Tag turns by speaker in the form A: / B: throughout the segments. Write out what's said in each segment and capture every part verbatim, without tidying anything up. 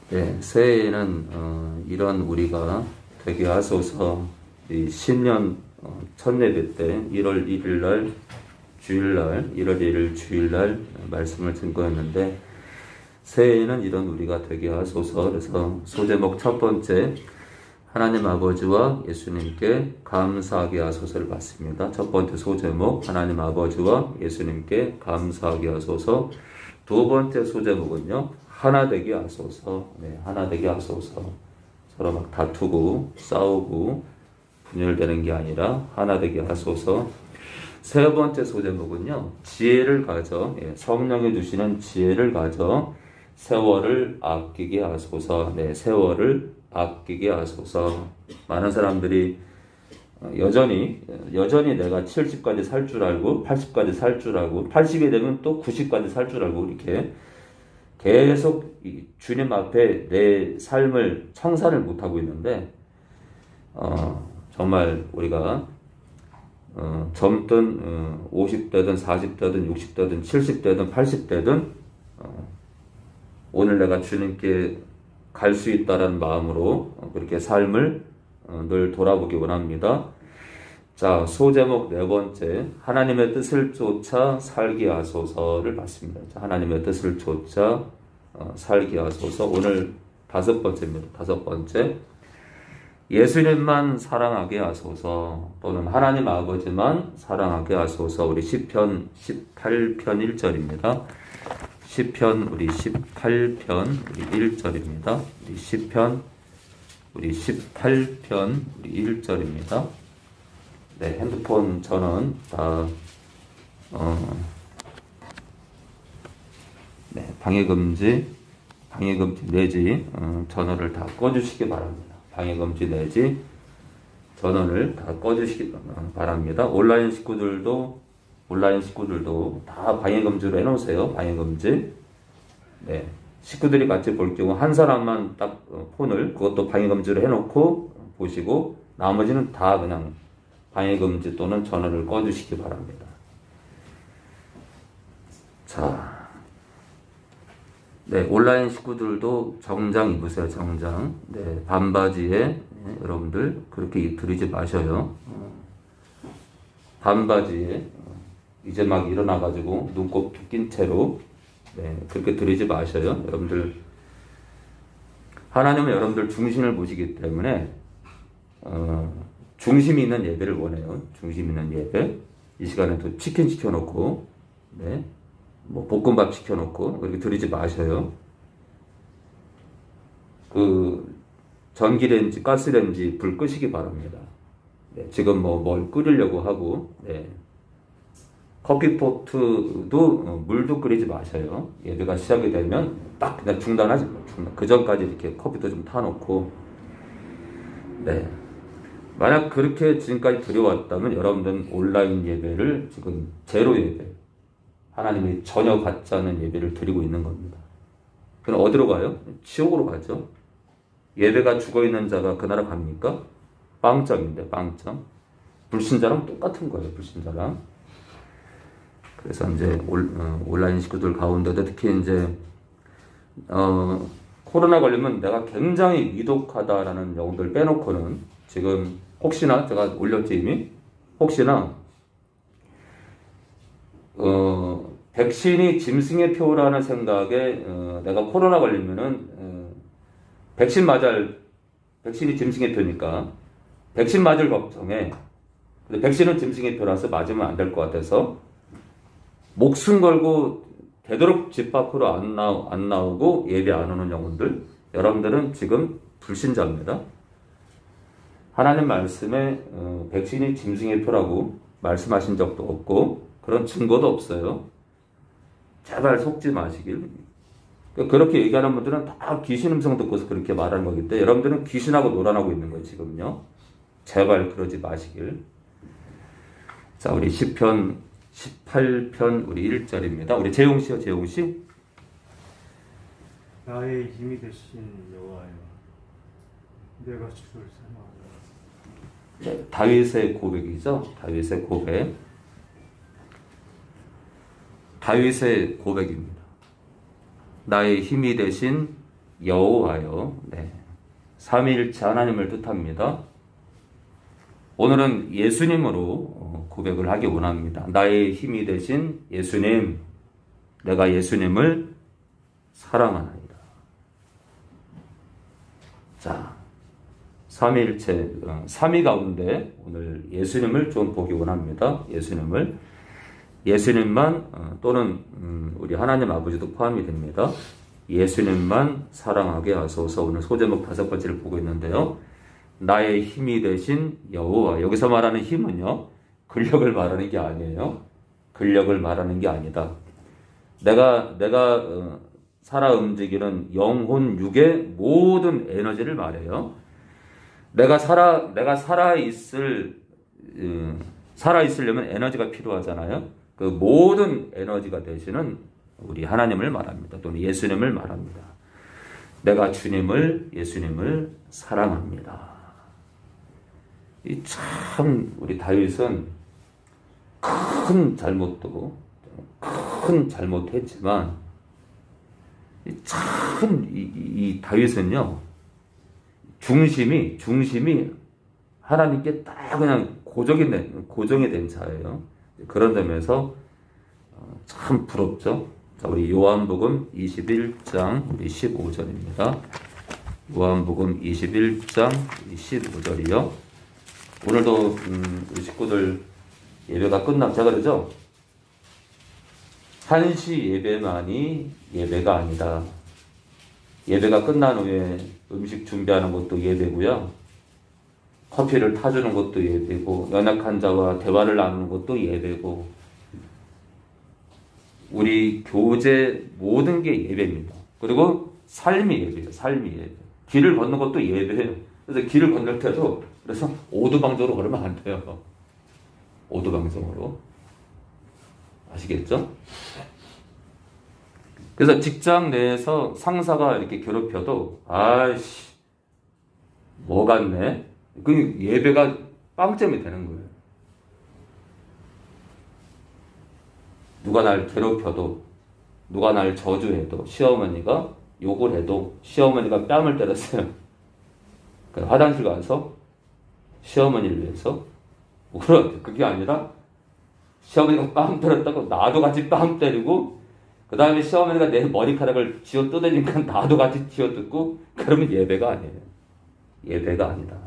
A: 네, 새해에는 어, 이런 우리가 되게 하소서. 이 신년 어, 첫 예배 때 일월 일일 날 주일날 일월 일일 주일날 말씀을 든 거였는데, 새해에는 이런 우리가 되게 하소서. 그래서 소제목 첫 번째, 하나님 아버지와 예수님께 감사하게 하소서를 봤습니다. 첫 번째 소제목, 하나님 아버지와 예수님께 감사하게 하소서. 두 번째 소제목은요, 하나 되게 하소서. 네, 하나 되게 하소서. 서로 막 다투고 싸우고 분열되는 게 아니라 하나 되게 하소서. 세 번째 소제목은요, 지혜를 가져, 예, 성령이 주시는 지혜를 가져 세월을 아끼게 하소서. 네, 세월을 아끼게 하소서. 많은 사람들이 여전히 여전히 내가 칠십까지 살 줄 알고 팔십까지 살 줄 알고 팔십이 되면 또 구십까지 살 줄 알고 이렇게 계속 주님 앞에 내 삶을 청산을 못하고 있는데, 어, 정말 우리가 어, 젊든 어, 오십 대든 사십 대든 육십 대든 칠십 대든 팔십 대든 어, 오늘 내가 주님께 갈 수 있다는 마음으로 어, 그렇게 삶을 어, 늘 돌아보기 원합니다. 자, 소제목 네 번째, 하나님의 뜻을 쫓아 살게 하소서를 봤습니다. 자, 하나님의 뜻을 쫓아 어, 살게 하소서. 오늘 다섯 번째입니다. 다섯 번째, 예수님만 사랑하게 하소서, 또는 하나님 아버지만 사랑하게 하소서. 우리 시편 십팔 편 일 절입니다. 시편 우리 십팔 편 우리 일 절입니다. 우리 시편 우리 십팔 편 우리 일 절입니다. 네, 핸드폰 저는 다 어, 네, 방해금지 방해금지 내지 어, 전원을 다 꺼주시기 바랍니다. 방해금지 내지 전원을 다 꺼주시기 바랍니다. 온라인 식구들도 온라인 식구들도 다 방해금지로 해놓으세요. 방해금지. 네, 식구들이 같이 볼 경우 한 사람만 딱 폰을 그것도 방해금지로 해놓고 보시고, 나머지는 다 그냥 방해금지 또는 전원을 꺼주시기 바랍니다. 자, 네, 온라인 식구들도 정장 입으세요. 정장. 네, 반바지에 네, 여러분들 그렇게 들이지 마셔요. 반바지에 이제 막 일어나가지고 눈곱 낀 채로 네, 그렇게 들이지 마셔요. 여러분들, 하나님은 여러분들 중심을 보시기 때문에 어, 중심 있는 예배를 원해요. 중심 있는 예배. 이 시간에도 치킨 시켜놓고 네, 뭐 볶음밥 시켜놓고 그렇게 들이지 마셔요. 그 전기레인지, 가스레인지 불 끄시기 바랍니다. 네, 지금 뭐 뭘 끓이려고 하고 네. 커피포트도 물도 끓이지 마셔요. 예배가 시작이 되면 딱 그냥 중단하지 마. 중단. 그 전까지 이렇게 커피도 좀 타놓고. 네. 만약 그렇게 지금까지 드려왔다면 여러분들은 온라인 예배를 지금 제로 예배, 하나님이 전혀 받지 않는 예배를 드리고 있는 겁니다. 그럼 어디로 가요? 지옥으로 가죠. 예배가 죽어있는 자가 그 나라 갑니까? 빵점인데, 빵점. 불신자랑 똑같은 거예요, 불신자랑. 그래서 이제 올, 어, 온라인 식구들 가운데도 특히 이제 어, 코로나 걸리면 내가 굉장히 위독하다라는 영혼들 빼놓고는 지금 혹시나 제가 올렸지 이미 혹시나 어, 백신이 짐승의 표라는 생각에 어, 내가 코로나 걸리면은 어, 백신 맞을 백신이 짐승의 표니까 백신 맞을 걱정에, 근데 백신은 짐승의 표라서 맞으면 안 될 것 같아서 목숨 걸고 되도록 집 밖으로 안, 나오, 안 나오고 예배 안 오는 영혼들, 여러분들은 지금 불신자입니다. 하나님 말씀에 어, 백신이 짐승의 표라고 말씀하신 적도 없고 그런 증거도 없어요. 제발 속지 마시길. 그렇게 얘기하는 분들은 다 귀신 음성 듣고서 그렇게 말하는 거기 때문에 여러분들은 귀신하고 놀아나고 있는 거예요, 지금요. 제발 그러지 마시길. 자, 우리 시편 십팔 편 우리 일 절입니다. 우리 재용 씨요, 재용 씨.
B: 나의 힘이 되신 여호와여, 내가 주를 사모하노라.
A: 네, 다윗의 고백이죠. 다윗의 고백. 다윗의 고백입니다. 나의 힘이 되신 여호와여. 네. 삼위일체 하나님을 뜻합니다. 오늘은 예수님으로 고백을 하기 원합니다. 나의 힘이 되신 예수님, 내가 예수님을 사랑하나이다. 자, 삼위일체, 삼위 가운데 오늘 예수님을 좀 보기 원합니다. 예수님을. 예수님만 또는 우리 하나님 아버지도 포함이 됩니다. 예수님만 사랑하게 하소서. 오늘 소제목 다섯 번째를 보고 있는데요. 나의 힘이 되신 여호와. 여기서 말하는 힘은요, 근력을 말하는 게 아니에요. 근력을 말하는 게 아니다. 내가 내가 어, 살아 움직이는 영혼, 육의 모든 에너지를 말해요. 내가 살아 내가 살아 있을 어, 살아 있으려면 에너지가 필요하잖아요. 그 모든 에너지가 되시는 우리 하나님을 말합니다. 또는 예수님을 말합니다. 내가 주님을, 예수님을 사랑합니다. 이 참 우리 다윗은 큰 잘못도 큰 잘못했지만 참 이 이 다윗은요, 중심이 중심이 하나님께 딱 그냥 고정이 된 고정이 된 자예요. 그런 점에서 참 부럽죠. 자, 우리 요한복음 이십일 장 우리 십오 절입니다. 요한복음 이십일 장 십오 절이요. 오늘도 음, 우리 식구들 예배가 끝났자 그러죠? 한시 예배만이 예배가 아니다. 예배가 끝난 후에 음식 준비하는 것도 예배고요. 커피를 타주는 것도 예배고, 연약한 자와 대화를 나누는 것도 예배고, 우리 교제 모든 게 예배입니다. 그리고 삶이 예배예요. 삶이 예배. 길을 걷는 것도 예배예요. 그래서 길을 건널 때도 그래서 오두방정으로 걸으면 안 돼요. 오두방정으로. 아시겠죠? 그래서 직장 내에서 상사가 이렇게 괴롭혀도 아이씨 뭐 같네. 그 예배가 빵점이 되는 거예요. 누가 날 괴롭혀도, 누가 날 저주해도, 시어머니가 욕을 해도, 시어머니가 뺨을 때렸어요. 화장실 가서 시어머니를 위해서 울어요. 그게 아니라 시어머니가 뺨 때렸다고 나도 같이 뺨 때리고, 그 다음에 시어머니가 내 머리카락을 쥐어 뜯으니까 나도 같이 쥐어 뜯고, 그러면 예배가 아니에요. 예배가 아니다.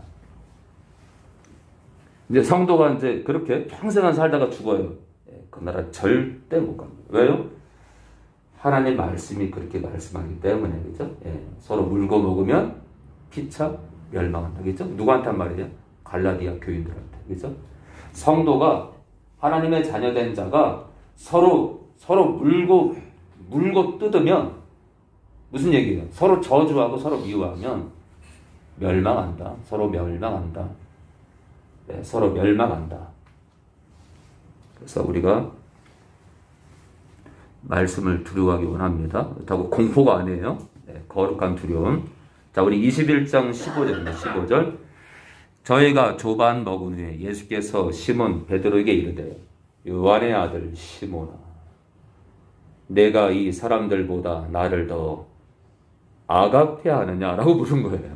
A: 이제 성도가 이제 그렇게 평생을 살다가 죽어요. 그 나라 절대 못 갑니다. 왜요? 하나님 말씀이 그렇게 말씀하기 때문에, 그죠? 예, 서로 물고 먹으면 피차 멸망한다, 그죠? 누구한테 한 말이에요? 갈라디아 교인들한테, 그죠? 성도가, 하나님의 자녀된 자가 서로, 서로 물고, 물고 뜯으면, 무슨 얘기예요? 서로 저주하고 서로 미워하면 멸망한다. 서로 멸망한다. 네, 서로 멸망한다. 그래서 우리가 말씀을 두려워하기 원합니다. 그렇다고 공포가 아니에요. 네, 거룩한 두려움. 자, 우리 이십일 장 십오 절입니다. 십오 절. 저희가 조반 먹은 후에 예수께서 시몬 베드로에게 이르되, 요한의 아들 시몬아, 내가 이 사람들보다 나를 더 아가페하느냐라고 물은 거예요.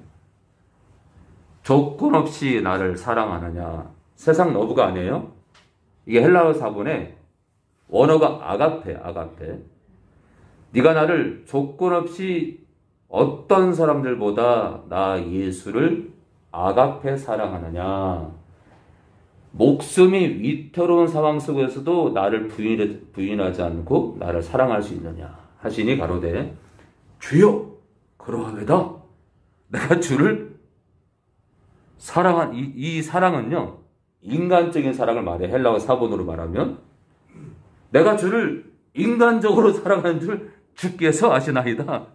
A: 조건 없이 나를 사랑하느냐. 세상 너브가 아니에요. 이게 헬라어 사본에 원어가 아가페, 아가페. 네가 나를 조건 없이 어떤 사람들보다 나 예수를 아가페 사랑하느냐. 목숨이 위태로운 상황 속에서도 나를 부인, 부인하지 않고 나를 사랑할 수 있느냐 하시니 가로되, 주여 그러하외다. 내가 주를 사랑한 이, 이 사랑은요, 인간적인 사랑을 말해. 헬라어 사본으로 말하면 내가 주를 인간적으로 사랑하는 줄 주께서 아시나이다.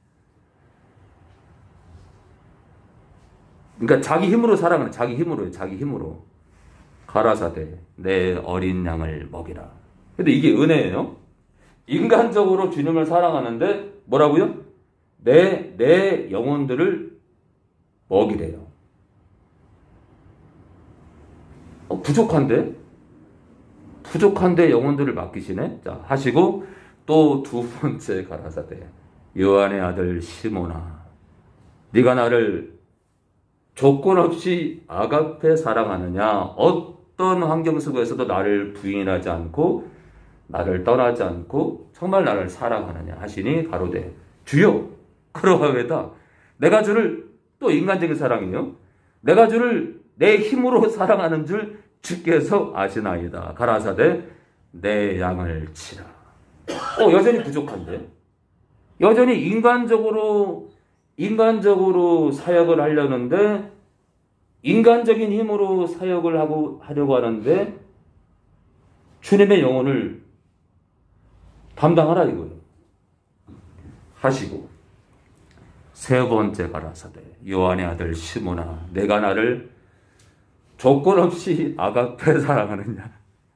A: 그러니까 자기 힘으로 사랑하는, 자기 힘으로요. 자기 힘으로. 가라사대 내 어린 양을 먹이라. 근데 이게 은혜예요. 인간적으로 주님을 사랑하는데 뭐라고요? 내, 내 영혼들을 먹이래요. 어, 부족한데? 부족한데 영혼들을 맡기시네? 자, 하시고 또 두 번째 가라사대. 요한의 아들 시몬아, 네가 나를 조건 없이 아가페 사랑하느냐? 어떤 환경 속에서도 나를 부인하지 않고 나를 떠나지 않고 정말 나를 사랑하느냐 하시니 가로되 주여 그러하외다. 내가 주를, 또 인간적인 사랑이요, 내가 주를 내 힘으로 사랑하는 줄 주께서 아시나이다. 가라사대 내 양을 치라. 어, 여전히 부족한데? 여전히 인간적으로 인간적으로 사역을 하려는데, 인간적인 힘으로 사역을 하고 하려고 하는데 주님의 영혼을 담당하라 이거예요. 하시고 세 번째 가라사대 요한의 아들 시몬아, 내가 나를 조건 없이 아가페 사랑하느냐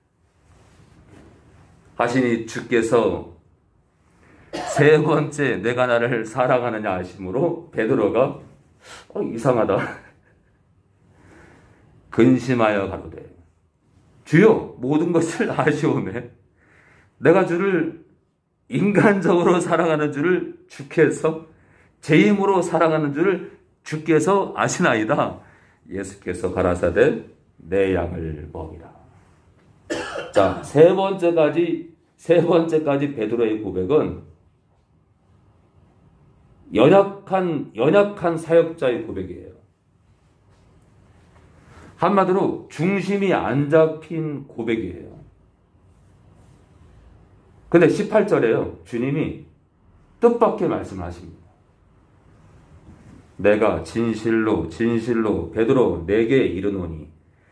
A: 하시니 주께서 세 번째 내가 나를 사랑하느냐 하심으로 베드로가 어, 이상하다 근심하여 가로되 주여 모든 것을 아시오매 내가 주를 인간적으로 사랑하는 줄을 주께서, 제 힘으로 사랑하는 줄을 주께서 아시나이다. 예수께서 가라사대 내 양을 먹이라. 자, 세 번째까지 세 번째까지 베드로의 고백은 연약한 연약한 사역자의 고백이에요. 한마디로 중심이 안 잡힌 고백이에요. 근데 십팔 절에요. 주님이 뜻밖의 말씀을 하십니다. 내가 진실로 진실로 베드로 내게 이르노니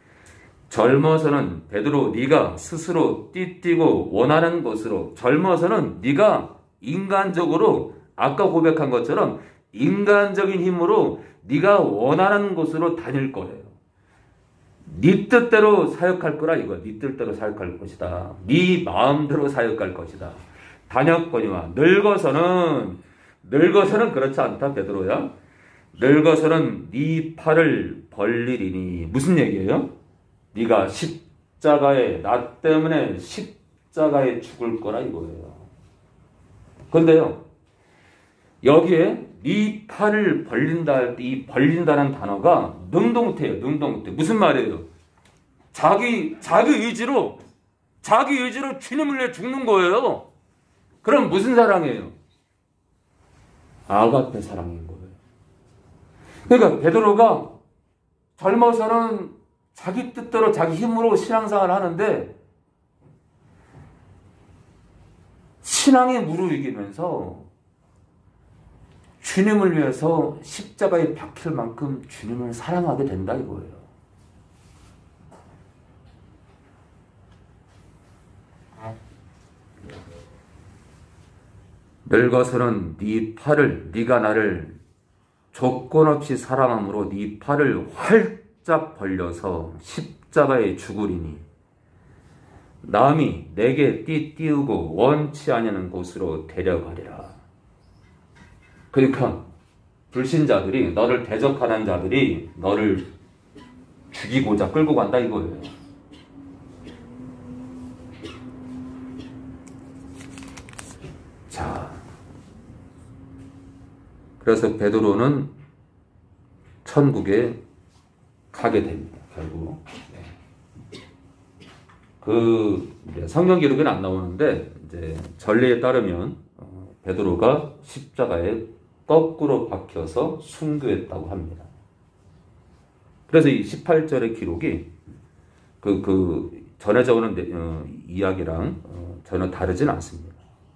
A: 젊어서는 베드로 네가 스스로 띠띠고 원하는 것으로, 젊어서는 네가 인간적으로 아까 고백한 것처럼 인간적인 힘으로 네가 원하는 곳으로 다닐 거예요. 네 뜻대로 사역할 거라 이거야. 네 뜻대로 사역할 것이다. 네 마음대로 사역할 것이다. 다녔거니와 늙어서는 늙어서는 그렇지 않다 베드로야. 늙어서는 네 팔을 벌리리니 무슨 얘기예요? 네가 십자가에, 나 때문에 십자가에 죽을 거라 이거예요. 근데요, 여기에 네 팔을 벌린다 할 때 이 벌린다는 단어가 능동태예요. 능동태. 무슨 말이에요? 자기 자기 의지로 자기 의지로 주님을 위해 죽는 거예요. 그럼 무슨 사랑이에요? 아가페 사랑인 거예요. 그러니까 베드로가 젊어서는 자기 뜻대로 자기 힘으로 신앙생활을 하는데 신앙에 무르익이면서 주님을 위해서 십자가에 박힐 만큼 주님을 사랑하게 된다 이거예요. 늙어서는 네 팔을, 네가 나를 조건 없이 사랑함으로 네 팔을 활짝 벌려서 십자가에 죽으리니 남이 내게 띠띠우고 원치 아니하는 곳으로 데려가리라. 그러니까 불신자들이, 너를 대적하는 자들이 너를 죽이고자 끌고 간다 이거예요. 자, 그래서 베드로는 천국에 가게 됩니다. 결국 그 성경 기록에는 안 나오는데 이제 전례에 따르면 베드로가 십자가에 거꾸로 박혀서 순교했다고 합니다. 그래서 이 십팔 절의 기록이 그, 그 전에 오는 어, 이야기랑 어, 전혀 다르진 않습니다.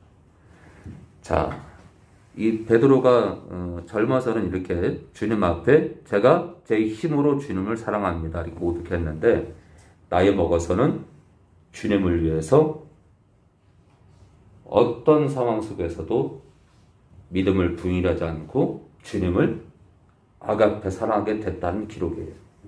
A: 자, 이 베드로가 어, 젊어서는 이렇게 주님 앞에 제가 제 힘으로 주님을 사랑합니다 이렇게 고백했는데, 나이 먹어서는 주님을 위해서 어떤 상황 속에서도 믿음을 부인하지 않고 주님을 아가페 사랑하게 됐다는 기록이에요.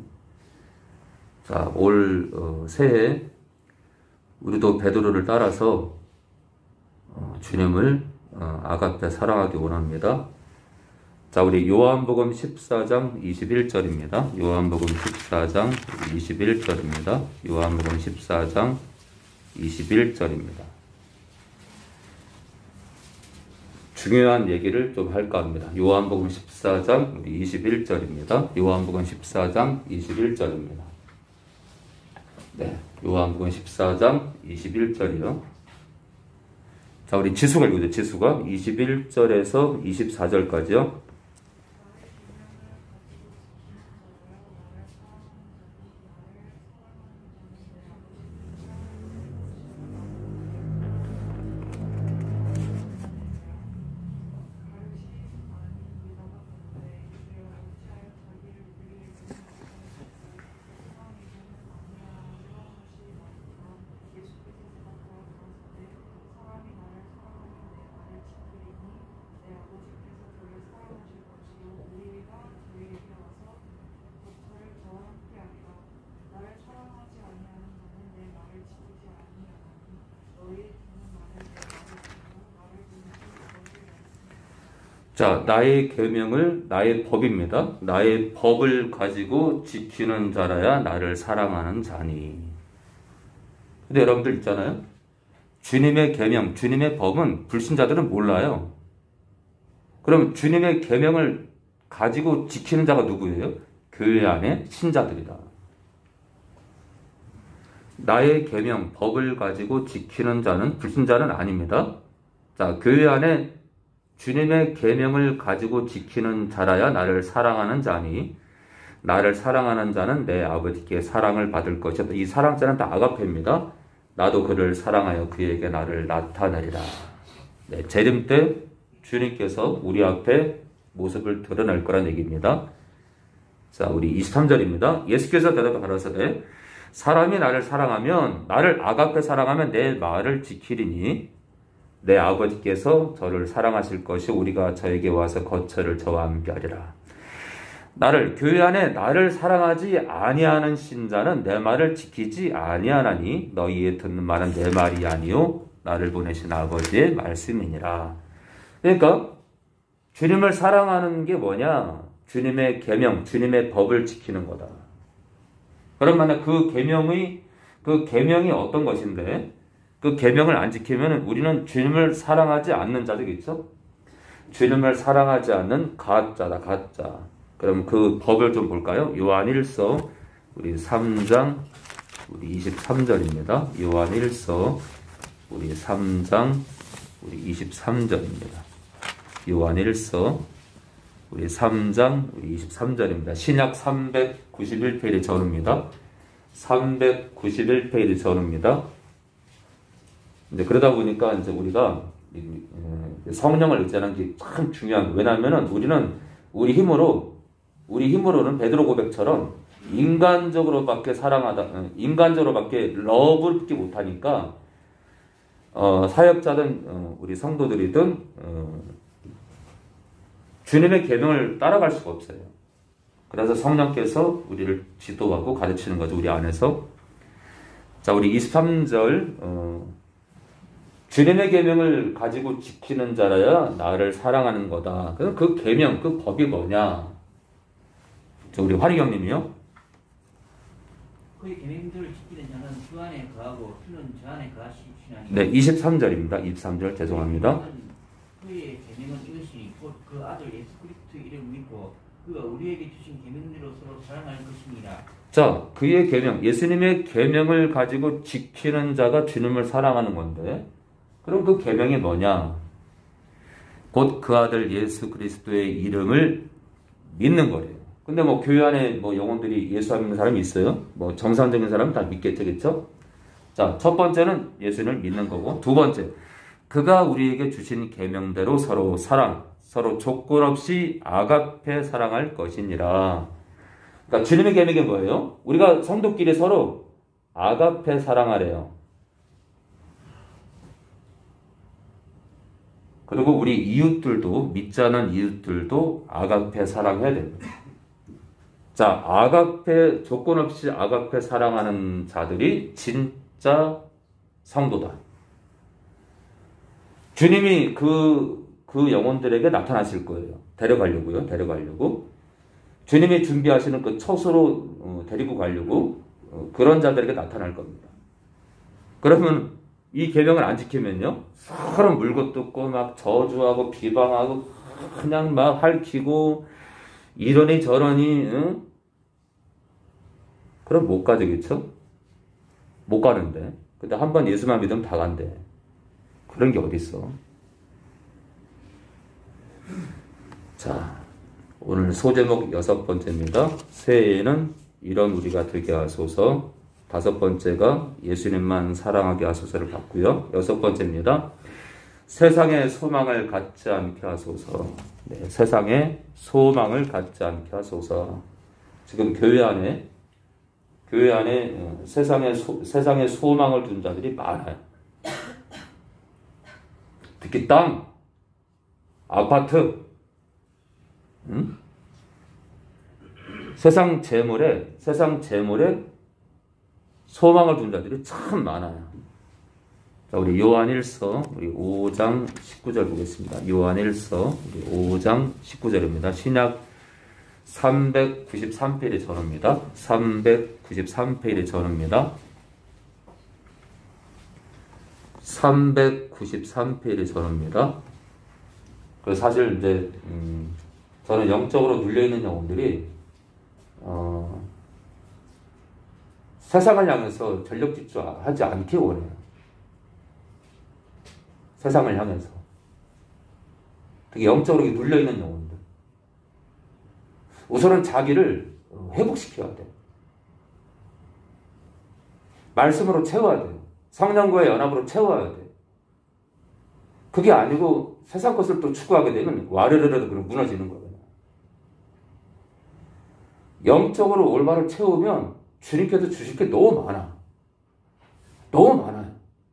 A: 자, 올 어, 새해 우리도 베드로를 따라서 어, 주님을 어, 아가페 사랑하기 원합니다. 자, 우리 요한복음 십사 장 이십일 절입니다. 요한복음 십사 장 이십일 절입니다. 요한복음 십사 장 이십일 절입니다. 중요한 얘기를 좀 할까 합니다. 요한복음 십사 장 이십일 절입니다. 요한복음 십사 장 이십일 절입니다. 네, 요한복음 십사 장 이십일 절이요. 자, 우리 지수가 읽어줘. 지수가 이십일 절에서 이십사 절까지요. 자, 나의 계명을, 나의 법입니다. 나의 법을 가지고 지키는 자라야 나를 사랑하는 자니. 근데 여러분들 있잖아요. 주님의 계명, 주님의 법은 불신자들은 몰라요. 그럼 주님의 계명을 가지고 지키는 자가 누구예요? 교회 안에 신자들이다. 나의 계명, 법을 가지고 지키는 자는 불신자는 아닙니다. 자, 교회 안에 주님의 계명을 가지고 지키는 자라야 나를 사랑하는 자니, 나를 사랑하는 자는 내 아버지께 사랑을 받을 것이다. 이 사랑자는 다 아가페입니다. 나도 그를 사랑하여 그에게 나를 나타내리라. 네, 재림 때 주님께서 우리 앞에 모습을 드러낼 거란 얘기입니다. 자, 우리 이십삼 절입니다. 예수께서 대답하여 가라사대 사람이 나를 사랑하면, 나를 아가페 사랑하면 내 말을 지키리니 내 아버지께서 저를 사랑하실 것이 우리가 저에게 와서 거처를 저와 함께 하리라. 나를, 교회 안에 나를 사랑하지 아니하는 신자는 내 말을 지키지 아니하나니 너희의 듣는 말은 내 말이 아니요 나를 보내신 아버지의 말씀이니라. 그러니까 주님을 사랑하는 게 뭐냐? 주님의 계명, 주님의 법을 지키는 거다. 그러면 그 계명의 그 계명이 어떤 것인데? 그 계명을 안 지키면 우리는 주님을 사랑하지 않는 자들이겠죠? 주님을 사랑하지 않는 가짜다, 가짜. 그럼 그 법을 좀 볼까요? 요한일서 우리 삼 장 우리 이십삼 절입니다. 요한일서 우리 삼 장 우리 이십삼 절입니다. 요한일서 우리 삼 장 우리 이십삼 절입니다. 신약 삼백구십일 페이지 전후입니다. 삼백구십일 페이지 전후입니다. 이제 그러다 보니까 이제 우리가 성령을 의지하는 게 참 중요한 거예요. 왜냐하면은 우리는 우리 힘으로, 우리 힘으로는 베드로 고백처럼 인간적으로밖에 사랑하다, 인간적으로밖에 러브를 받지 못하니까, 어, 사역자든, 어, 우리 성도들이든, 어, 주님의 계명을 따라갈 수가 없어요. 그래서 성령께서 우리를 지도하고 가르치는 거죠. 우리 안에서. 자, 우리 이십삼 절, 어, 주님의 계명을 가지고 지키는 자라야 나를 사랑하는 거다. 그럼 그 계명, 그 법이 뭐냐? 저 우리 화리경님이요.
C: 그의 계명들을 지키는 자는 주 안에 거하고 주는 저 안에 거하시나니.
A: 네, 이십삼 절입니다. 이십삼 절 죄송합니다.
C: 그의 계명은 이것이니 곧 그 아들 예수 그리스도 이름을 믿고 그가 우리에게 주신 계명대로 서로 사랑할 것이니라.
A: 자, 그의 계명, 예수님의 계명을 가지고 지키는 자가 주님을 사랑하는 건데, 그럼 그 계명이 뭐냐? 곧 그 아들 예수 그리스도의 이름을 믿는 거예요. 근데 뭐 교회 안에 뭐 영혼들이 예수 안 믿는 사람이 있어요? 뭐 정상적인 사람은 다 믿겠죠, 그렇죠? 자, 첫 번째는 예수를 믿는 거고, 두 번째, 그가 우리에게 주신 계명대로 서로 사랑, 서로 조건 없이 아가페 사랑할 것이니라. 그러니까 주님의 계명이 뭐예요? 우리가 성도끼리 서로 아가페 사랑하래요. 그리고 우리 이웃들도, 믿지 않은 이웃들도 아가페 사랑해야 됩니다. 자, 아가페, 조건 없이 아가페 사랑하는 자들이 진짜 성도다. 주님이 그, 그 영혼들에게 나타나실 거예요. 데려가려고요. 데려가려고. 주님이 준비하시는 그 처소로 어, 데리고 가려고 어, 그런 자들에게 나타날 겁니다. 그러면 이 계명을 안 지키면요, 서로 물고 뜯고 막 저주하고 비방하고 그냥 막 핥히고 이러니 저러니, 응? 그럼 못 가죠, 그쵸? 못 가는데. 근데 한 번 예수만 믿으면 다 간대. 그런 게 어딨어. 자, 오늘 소제목 여섯 번째입니다. 새해에는 이런 우리가 되게 하소서. 다섯 번째가 예수님만 사랑하게 하소서를 받고요. 여섯 번째입니다. 세상에 소망을 갖지 않게 하소서. 네, 세상에 소망을 갖지 않게 하소서. 지금 교회 안에 교회 안에 세상에 소, 세상에 소망을 둔 자들이 많아요. 특히 땅, 아파트, 응? 세상 재물에 세상 재물에 소망을 둔 자들이 참 많아요. 자, 우리 요한일서 우리 오 장 십구 절 보겠습니다. 요한일서 우리 오 장 십구 절입니다. 신약 삼백구십삼 페이지 전후입니다. 삼백구십삼 페이지 전후입니다. 삼백구십삼 페이지 전후입니다. 그래서 사실 이제 음, 저는 영적으로 눌려있는 영혼들이 어, 세상을 향해서 전력 질주하지 않기 원해요. 세상을 향해서. 되게 영적으로 눌려있는 영혼들. 우선은 자기를 회복시켜야 돼요. 말씀으로 채워야 돼요. 성령과의 연합으로 채워야 돼요. 그게 아니고 세상 것을 또 추구하게 되면 와르르르 그냥 무너지는 거예요. 영적으로 올바로 채우면 주님께서 주실 게 너무 많아. 너무 많아요.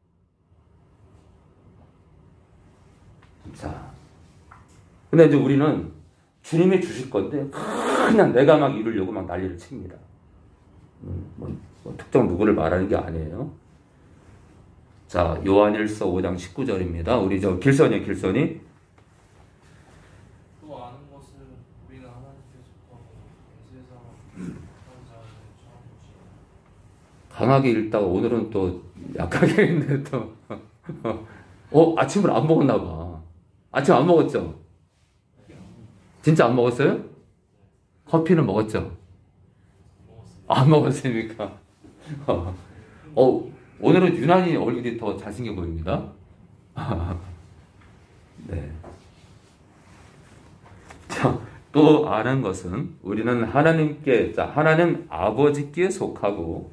A: 자, 근데 이제 우리는 주님이 주실 건데 그냥 내가 막 이루려고 막 난리를 칩니다. 음, 뭐, 뭐 특정 누구를 말하는 게 아니에요. 자, 요한일서 오 장 십구 절입니다. 우리 저 길선이요, 길선이.
D: 또 아는 것은 우리는 하나님께 속하고 세상은
A: 강하게 읽다가 오늘은 또 약하게 읽는데 또 어, 아침을 안 먹었나 봐. 아침 안 먹었죠? 진짜 안 먹었어요? 커피는 먹었죠? 안 먹었습니까? 어, 오늘은 유난히 얼굴이 더 잘생겨 보입니다. 네. 자, 또 아는 것은 우리는 하나님께, 자, 하나님 아버지께 속하고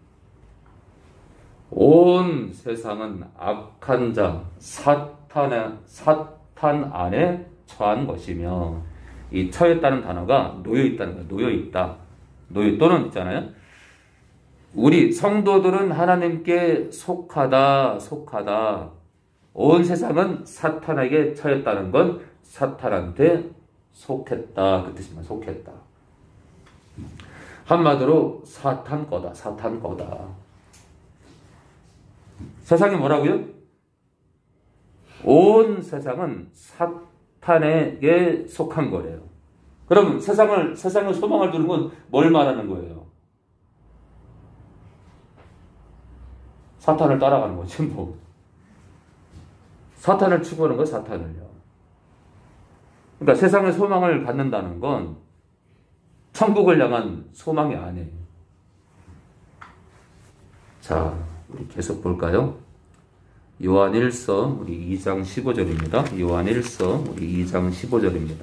A: 온 세상은 악한 자, 사탄의, 사탄 안에 처한 것이며, 이 처했다는 단어가 놓여있다는 거예요. 놓여있다. 놓여, 또는 있잖아요. 우리 성도들은 하나님께 속하다, 속하다. 온 세상은 사탄에게 처했다는 건 사탄한테 속했다. 그 뜻입니다. 속했다. 한마디로 사탄 거다, 사탄 거다. 세상이 뭐라고요? 온 세상은 사탄에게 속한 거래요. 그럼 세상을, 세상을 소망을 두는 건 뭘 말하는 거예요? 사탄을 따라가는 거지, 뭐. 사탄을 추구하는 거예요, 사탄을요. 그러니까 세상의 소망을 갖는다는 건 천국을 향한 소망이 아니에요. 자, 우리 계속 볼까요? 요한일서 우리 이 장 십오 절입니다. 요한일서 우리 이 장 십오 절입니다.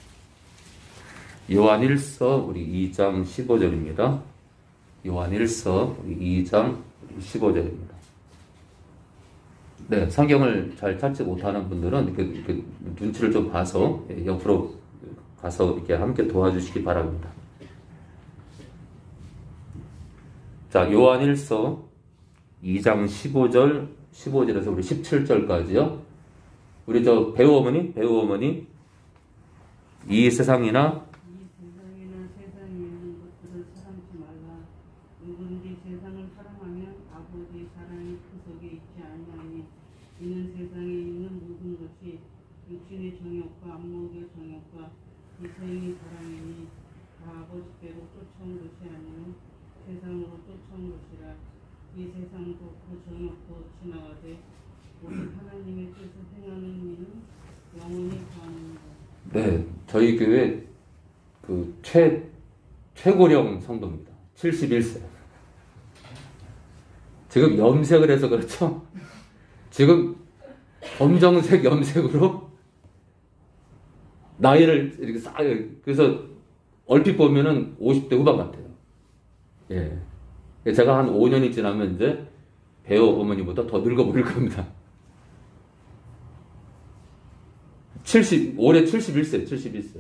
A: 요한일서 우리 이 장 십오 절입니다. 요한일서 우리 이 장 십오 절입니다. 네, 성경을 잘 찾지 못하는 분들은 이렇게, 이렇게 눈치를 좀 봐서 옆으로 가서 이렇게 함께 도와주시기 바랍니다. 자, 요한일서 이 장 십오 절, 십오 절에서 우리 십칠 절까지요. 우리 저 배우 어머니, 배우 어머니, 이 세상이나
E: 이 세상이나 세상에 있는 것들을 사랑치 말라. 누구든지 세상을 사랑하면 아버지 사랑이 그 속에 있지 아니하니 이는 세상에 있는 모든 것이 육신의 정욕과 안목의 정욕과 이생의 사랑이니 다 아버지께로 쫓아온 것이 아니요 세상으로 쫓아온 것이라. 이 세상도 그 정욕도 지나가되 오직 하나님의 뜻을 행하는 이는 영원히 거하느니라.
A: 네, 저희 교회 그 최, 최고령 성도입니다. 칠십일 세. 지금 염색을 해서 그렇죠? 지금 검정색 염색으로 나이를 이렇게 싹, 그래서 얼핏 보면은 오십 대 후반 같아요. 예. 제가 한 오 년이 지나면 이제 배우 어머니보다 더 늙어 보일 겁니다. 칠십, 올해 칠십일 세, 칠십일 세.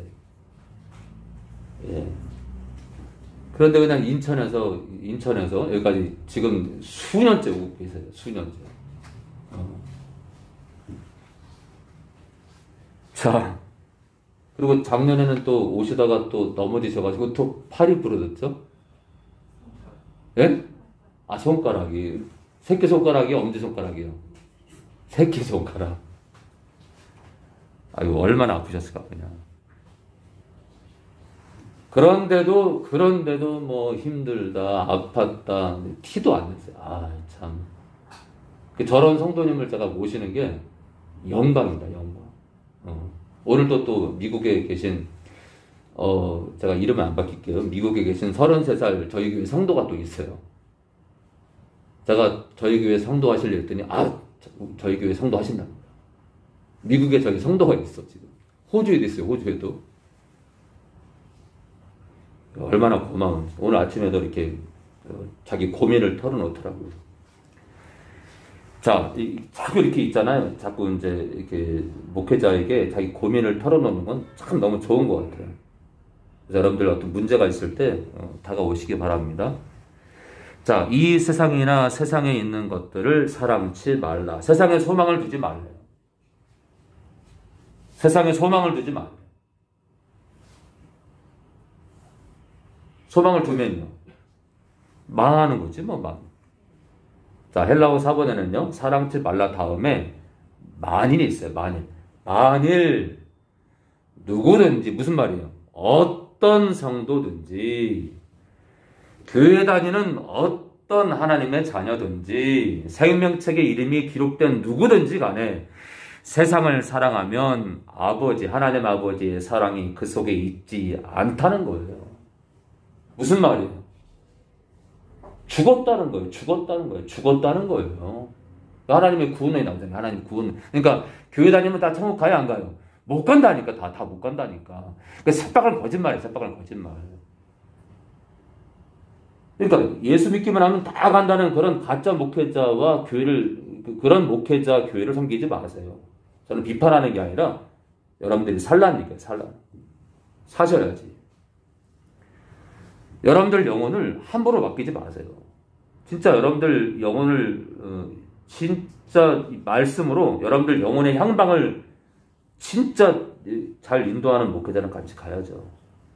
A: 예. 그런데 그냥 인천에서, 인천에서 여기까지 지금 수년째 오고 계세요. 수년째. 어. 자. 그리고 작년에는 또 오시다가 또 넘어지셔가지고 또 팔이 부러졌죠? 예? 아, 손가락이. 새끼손가락이요? 엄지손가락이요? 새끼손가락. 아유, 얼마나 아프셨을까, 그냥. 그런데도, 그런데도 뭐 힘들다, 아팠다, 티도 안 냈어요. 아, 참. 저런 성도님을 제가 모시는 게 영광이다, 영광. 어. 오늘도 또 미국에 계신, 어, 제가 이름을 안 바뀔게요. 미국에 계신 서른세 살 저희 교회 성도가 또 있어요. 제가 저희 교회 성도 하실려 했더니, 아, 저희 교회 성도 하신답니다. 미국에 저희 성도가 있어, 지금. 호주에도 있어요, 호주에도. 얼마나 고마운지. 오늘 아침에도 이렇게 자기 고민을 털어놓더라고요. 자, 이, 자꾸 이렇게 있잖아요. 자꾸 이제 이렇게 목회자에게 자기 고민을 털어놓는 건 참 너무 좋은 것 같아요. 그래서 여러분들 어떤 문제가 있을 때 어, 다가오시기 바랍니다. 자, 이 세상이나 세상에 있는 것들을 사랑치 말라. 세상에 소망을 두지 말래요. 세상에 소망을 두지 말래요. 소망을 두면요, 망하는 거지, 뭐, 망. 자, 헬라어 사본에는요, 사랑치 말라 다음에 만일이 있어요, 만일. 만일, 누구든지, 무슨 말이에요? 어떤 성도든지, 교회 다니는 어떤 하나님의 자녀든지, 생명책의 이름이 기록된 누구든지 간에 세상을 사랑하면 아버지, 하나님 아버지의 사랑이 그 속에 있지 않다는 거예요. 무슨 말이에요? 죽었다는 거예요. 죽었다는 거예요. 죽었다는 거예요. 하나님의 구원에 나오잖아요. 하나님 구원. 그러니까 교회 다니면 다 천국 가요, 안 가요? 못 간다니까. 다, 다 못 간다니까. 그러니까 새빨간 거짓말이에요. 새빨간 거짓말. 그러니까 예수 믿기만 하면 다 간다는 그런 가짜 목회자와 교회를, 그런 목회자 교회를 섬기지 마세요. 저는 비판하는 게 아니라 여러분들이 살라니까요. 살라. 사셔야지. 여러분들 영혼을 함부로 맡기지 마세요. 진짜 여러분들 영혼을 어, 진짜 말씀으로 여러분들 영혼의 향방을 진짜 잘 인도하는 목회자는 같이 가야죠.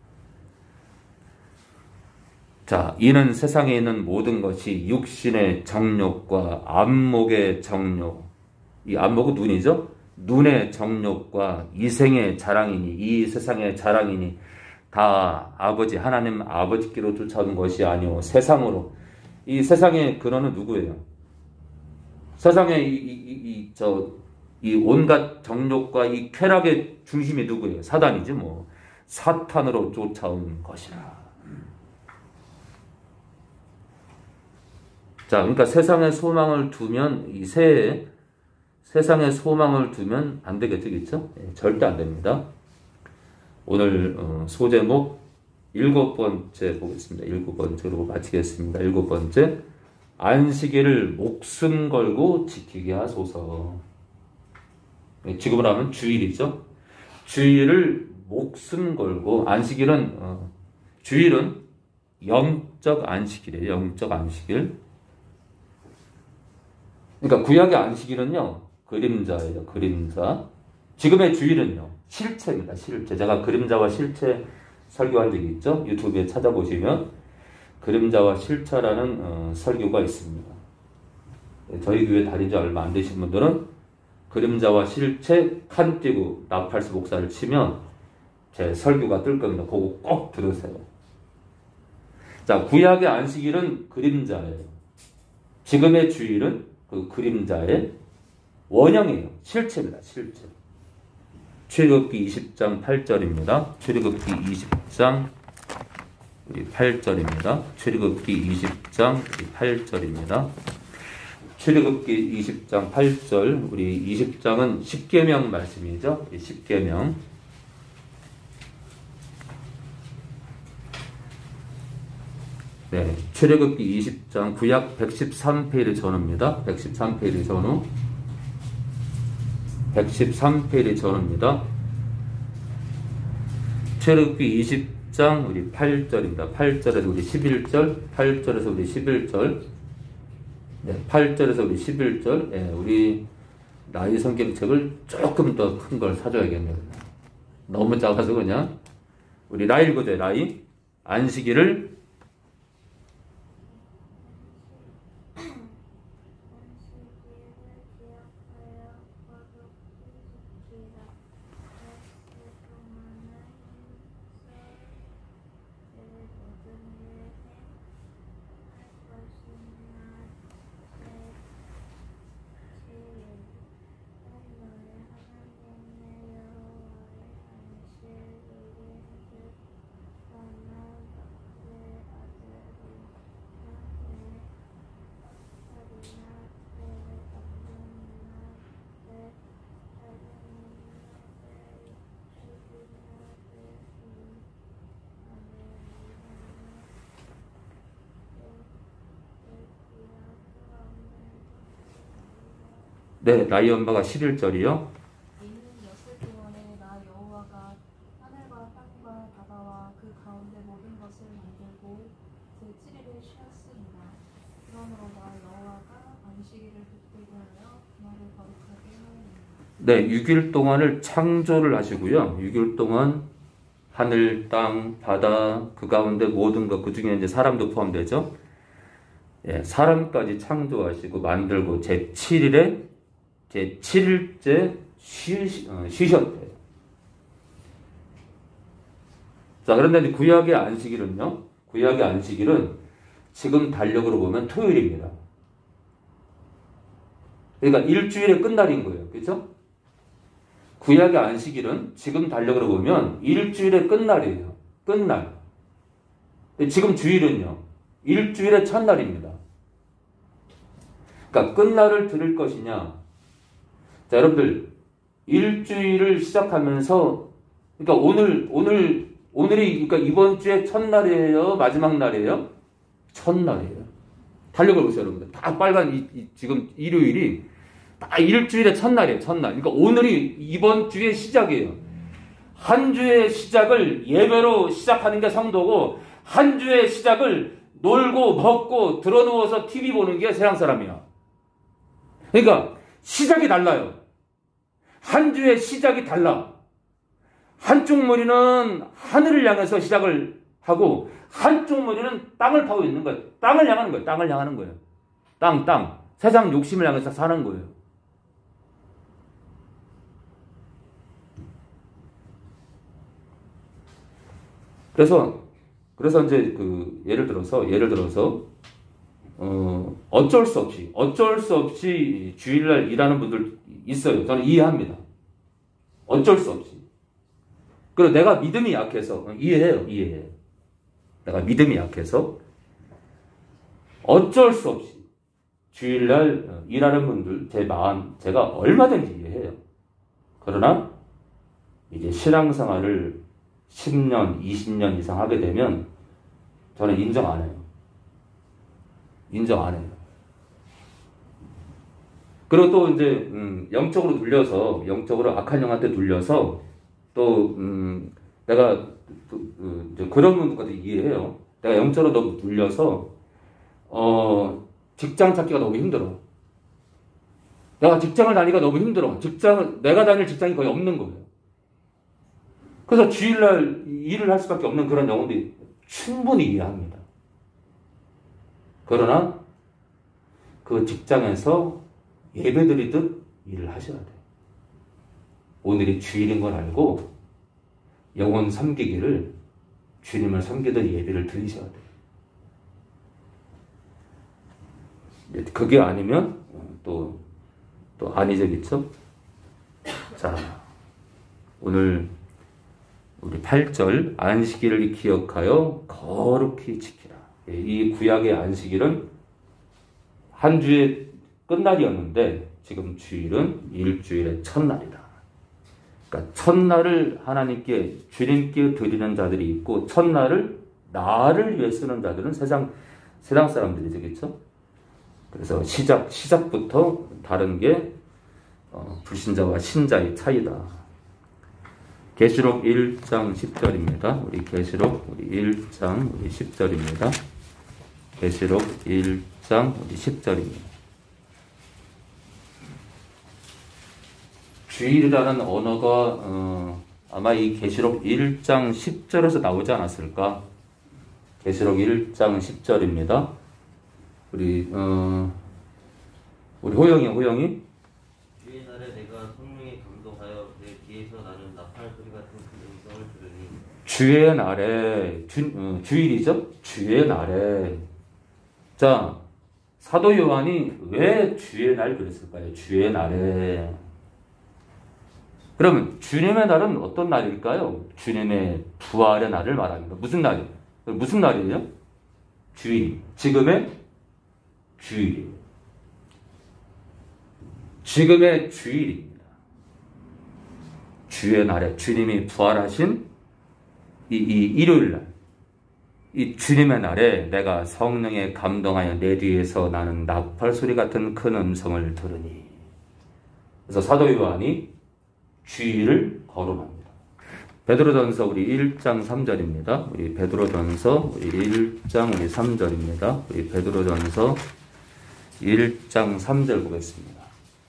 A: 자, 이는 세상에 있는 모든 것이 육신의 정욕과 안목의 정욕. 이 안목은 눈이죠. 눈의 정욕과 이생의 자랑이니, 이 세상의 자랑이니 다 아버지, 하나님 아버지께로 쫓아온 것이 아니오 세상으로. 이 세상의 근원은 누구예요? 세상의 이, 이, 이, 저, 이 온갖 정욕과 이 쾌락의 중심이 누구예요? 사단이지 뭐. 사탄으로 쫓아온 것이라. 자, 그러니까 세상에 소망을 두면 이 새해 세상에 소망을 두면 안 되겠죠, 그렇죠? 네, 절대 안 됩니다. 오늘 어, 소제목 일곱 번째 보겠습니다. 일곱 번째로 마치겠습니다. 일곱 번째, 안식일을 목숨 걸고 지키게 하소서. 지금으로 하면 주일이죠. 주일을 목숨 걸고, 안식일은 어, 주일은 영적 안식일이에요. 영적 안식일. 그러니까 구약의 안식일은요, 그림자예요. 그림자. 지금의 주일은요, 실체입니다. 실체. 제가 그림자와 실체 설교한 적이 있죠. 유튜브에 찾아보시면 그림자와 실체라는 어, 설교가 있습니다. 저희 교회 다닌 지 얼마 안 되신 분들은 그림자와 실체 칸 띄고 나팔스 목사를 치면 제 설교가 뜰 겁니다. 그거 꼭 들으세요. 자, 구약의 안식일은 그림자예요. 지금의 주일은 그 그림자의 원형이에요. 실체입니다. 실체. 출애굽기 이십 장 팔 절입니다. 출애굽기 이십 장 팔 절입니다. 출애굽기 이십 장 팔 절입니다. 출애굽기 이십 장 팔 절, 우리 이십 장은 십계명 말씀이죠. 십계명. 네, 출애굽기 이십 장 구약 백십삼 페이지 전후입니다. 백십삼 페이지 전후. 백십삼 페이지 전후입니다. 출애굽기 이십 장 우리 팔 절입니다. 팔 절에서 우리 십일 절, 팔 절에서 우리 십일 절. 네, 팔 절에서 우리 십일 절. 네, 우리 나이 성경책을 조금 더 큰 걸 사줘야겠네요. 너무 작아서 그냥 우리 나이 읽어줘요. 나이. 안식일을 네, 나이 엄마가 십일 절이요.
F: 이는 엿새 동안에 나 여호와가 하늘과 땅과 바다와 그 가운데 모든 것을 만들고 제칠 일에 쉬었습니다. 그러므로 나 여호와가 안식일을 붙들게 하여 그날을 거룩하게 하였습니다.
A: 네, 육 일 동안을 창조를 하시고요. 육 일 동안 하늘, 땅, 바다, 그 가운데 모든 것, 그 중에 이제 사람도 포함되죠. 예, 사람까지 창조하시고 만들고 제칠 일에 제칠 일째 쉬, 어, 쉬셨대요. 자, 그런데 이제 구약의 안식일은요, 구약의 안식일은 지금 달력으로 보면 토요일입니다. 그러니까 일주일의 끝날인 거예요. 그렇죠? 구약의 안식일은 지금 달력으로 보면 일주일의 끝날이에요. 끝날. 지금 주일은요, 일주일의 첫날입니다. 그러니까 끝날을 들을 것이냐. 자, 여러분들, 일주일을 시작하면서, 그러니까 오늘, 오늘, 오늘이, 그러니까 이번 주에 첫날이에요? 마지막 날이에요? 첫날이에요. 달력을 보세요, 여러분들. 다 빨간, 이, 이, 지금 일요일이 다 일주일의 첫날이에요, 첫날. 그러니까 오늘이 이번 주의 시작이에요. 한 주의 시작을 예배로 시작하는 게 성도고, 한 주의 시작을 놀고, 먹고, 드러누워서 티비 보는 게 세상 사람이야. 그러니까, 시작이 달라요. 한 주의 시작이 달라. 한쪽 머리는 하늘을 향해서 시작을 하고 한쪽 머리는 땅을 파고 있는 거예요. 땅을 향하는 거예요. 땅을 향하는 거예요. 땅, 땅. 세상 욕심을 향해서 사는 거예요. 그래서 그래서 이제 그 예를 들어서 예를 들어서 어, 어쩔 수 없이, 어쩔 수 없이 주일날 일하는 분들 있어요. 저는 이해합니다. 어쩔 수 없이. 그리고 내가 믿음이 약해서, 이해해요, 이해해요. 내가 믿음이 약해서 어쩔 수 없이 주일날 일하는 분들, 제 마음, 제가 얼마든지 이해해요. 그러나 이제 신앙생활을 십 년, 이십 년 이상 하게 되면 저는 인정 안 해요. 인정 안 해요. 그리고 또 이제 음, 영적으로 눌려서 영적으로 악한 영한테 눌려서 또 음, 내가 또, 음, 이제 그런 분들까지 이해해요. 내가 영적으로 너무 눌려서 어, 직장 찾기가 너무 힘들어. 내가 직장을 다니기가 너무 힘들어. 직장 내가 다닐 직장이 거의 없는 거예요. 그래서 주일날 일을 할 수밖에 없는 그런 영혼들이 충분히 이해합니다. 그러나 그 직장에서 예배드리듯 일을 하셔야 돼요. 오늘이 주일인 걸 알고 영혼 섬기기를 주님을 섬기듯 예배를 드리셔야 돼요. 그게 아니면 또, 또 아니죠. 자, 오늘 우리 팔 절 안식일을 기억하여 거룩히 지키라. 이 구약의 안식일은 한 주의 끝날이었는데 지금 주일은 일주일의 첫날이다. 그러니까 첫날을 하나님께 주님께 드리는 자들이 있고 첫날을 나를 위해 쓰는 자들은 세상 세상 사람들이죠, 그렇죠? 그래서 시작 시작부터 다른 게 어, 불신자와 신자의 차이다. 계시록 일 장 십 절입니다. 우리 계시록 우리 일 장 우리 십 절입니다. 계시록 일 장 우리 십 절입니다. 주일이라는 언어가 어, 아마 이 계시록 일 장 십 절에서 나오지 않았을까? 계시록 일 장 십 절입니다. 우리 어, 우리 호영이 호영이
G: 주의 날에 내가 성령에 감동하여 내 뒤에서 나는 나팔 소리 같은 큰 음성을 들으니
A: 주의 날에 주, 어, 주일이죠? 주의 날에 자 사도 요한이 왜 주의 날 그랬을까요? 주의 날에 그러면 주님의 날은 어떤 날일까요? 주님의 부활의 날을 말합니다. 무슨 날이에요? 무슨 날이에요? 주일. 지금의 주일이에요. 지금의 주일입니다. 주의 날에 주님이 부활하신 이, 이 일요일 날, 이 주님의 날에 내가 성령에 감동하여 내 뒤에서 나는 나팔 소리 같은 큰 음성을 들으니. 그래서 사도 요한이 주일을 거론합니다. 베드로전서 우리 일 장 삼 절입니다. 우리 베드로전서 우리 일 장 우리 삼 절입니다. 우리 베드로전서 일 장 삼 절 보겠습니다.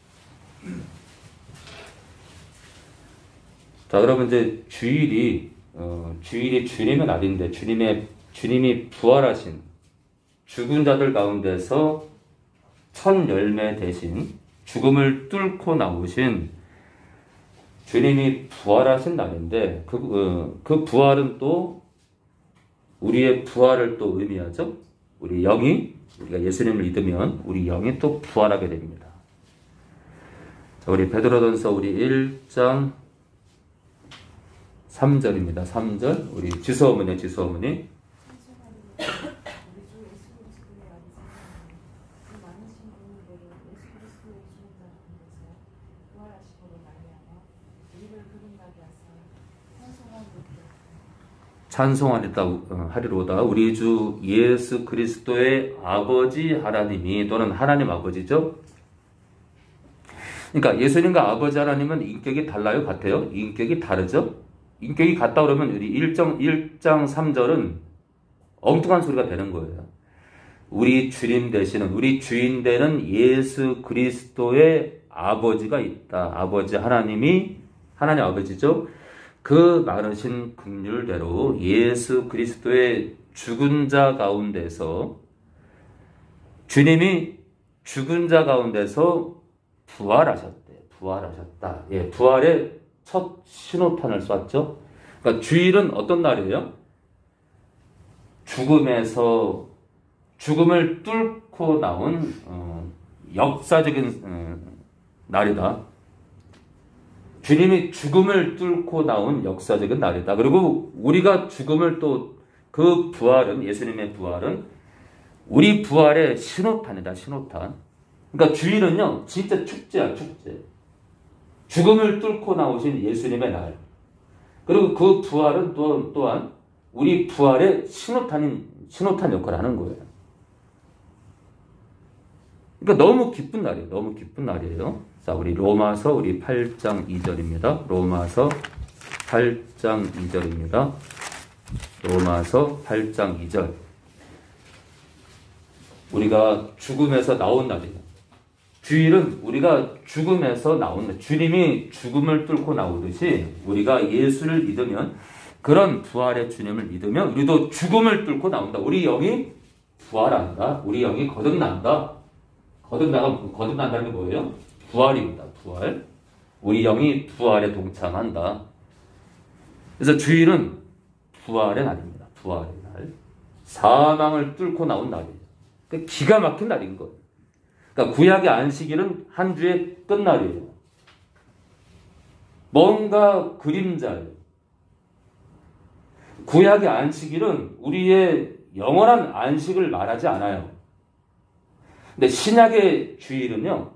A: 자, 그러면 이제 주일이 어, 주일이 주님의 날인데 주님의 주님이 부활하신 죽은 자들 가운데서 첫 열매 대신 죽음을 뚫고 나오신 주님이 부활하신 날인데 그, 어, 그 부활은 또 우리의 부활을 또 의미하죠. 우리 영이 우리가 예수님을 믿으면 우리 영이 또 부활하게 됩니다. 자, 우리 베드로전서 우리 일 장 삼 절입니다. 삼 절 우리 지수 어머니 지수 어머니 찬송하리다 하리로다. 우리 주 예수 그리스도의 아버지 하나님이 또는 하나님 아버지죠. 그러니까 예수님과 아버지 하나님은 인격이 달라요? 같아요? 인격이 다르죠? 인격이 같다 그러면 우리 일 장 삼 절은 엉뚱한 소리가 되는 거예요. 우리 주님 되시는 우리 주인 되는 예수 그리스도의 아버지가 있다. 아버지 하나님이 하나님 아버지죠. 그 많으신 긍휼대로 예수 그리스도의 죽은 자 가운데서 주님이 죽은 자 가운데서 부활하셨대요. 부활하셨다. 예, 부활의 첫 신호탄을 쐈죠. 그러니까 주일은 어떤 날이에요? 죽음에서 죽음을 뚫고 나온 어, 역사적인 어, 날이다. 주님이 죽음을 뚫고 나온 역사적인 날이다. 그리고 우리가 죽음을 또 그 부활은 예수님의 부활은 우리 부활의 신호탄이다. 신호탄. 그러니까 주일은요 진짜 축제야 축제. 죽음을 뚫고 나오신 예수님의 날. 그리고 그 부활은 또, 또한 우리 부활의 신호탄인 신호탄 역할을 하는 거예요. 그러니까 너무 기쁜 날이에요. 너무 기쁜 날이에요. 자, 우리 로마서 우리 팔 장 이 절입니다. 로마서 팔 장 이 절입니다. 로마서 팔 장 이 절. 우리가 죽음에서 나온 날이에요. 주일은 우리가 죽음에서 나온 날. 주님이 죽음을 뚫고 나오듯이 우리가 예수를 믿으면 그런 부활의 주님을 믿으면 우리도 죽음을 뚫고 나온다. 우리 영이 부활한다. 우리 영이 거듭난다. 거듭나가, 거듭난다는 게 뭐예요? 부활입니다. 부활. 우리 영이 부활에 동참한다. 그래서 주일은 부활의 날입니다. 부활의 날. 사망을 뚫고 나온 날이에요. 기가 막힌 날인 거예요. 그러니까 구약의 안식일은 한 주의 끝날이에요. 뭔가 그림자예요. 구약의 안식일은 우리의 영원한 안식을 말하지 않아요. 근데 신약의 주일은요,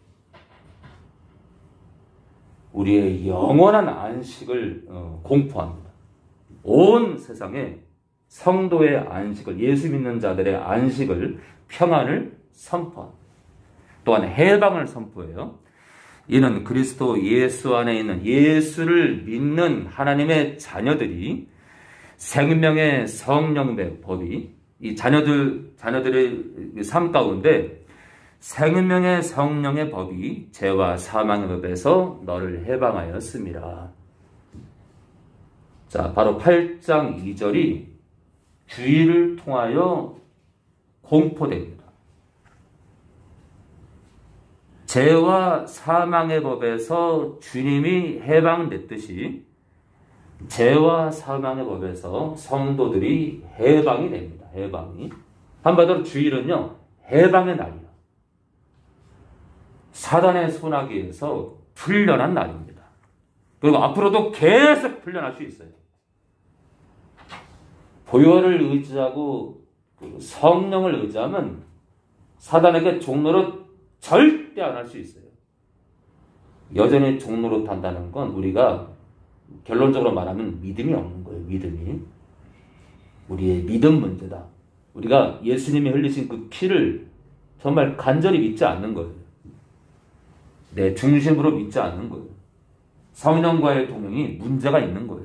A: 우리의 영원한 안식을 어, 공포합니다. 온 세상에 성도의 안식을, 예수 믿는 자들의 안식을, 평안을 선포합니다. 또한 해방을 선포해요. 이는 그리스도 예수 안에 있는 예수를 믿는 하나님의 자녀들이 생명의 성령의 법이 이 자녀들, 자녀들의 삶 가운데 생명의 성령의 법이 죄와 사망의 법에서 너를 해방하였습니다. 자, 바로 팔 장 이 절이 주일을 통하여 공포됩니다. 죄와 사망의 법에서 주님이 해방됐듯이 죄와 사망의 법에서 성도들이 해방이 됩니다. 해방이. 한마디로 주일은요, 해방의 날이에요. 사단의 소나기에서 풀려난 날입니다. 그리고 앞으로도 계속 풀려날 수 있어요. 보혈을 의지하고 성령을 의지하면 사단에게 종로로 절대 안 할 수 있어요. 여전히 종로로 탄다는 건 우리가 결론적으로 말하면 믿음이 없는 거예요. 믿음이. 우리의 믿음 문제다. 우리가 예수님이 흘리신 그 피를 정말 간절히 믿지 않는 거예요. 내 중심으로 믿지 않는 거예요. 성령과의 동행이 문제가 있는 거예요.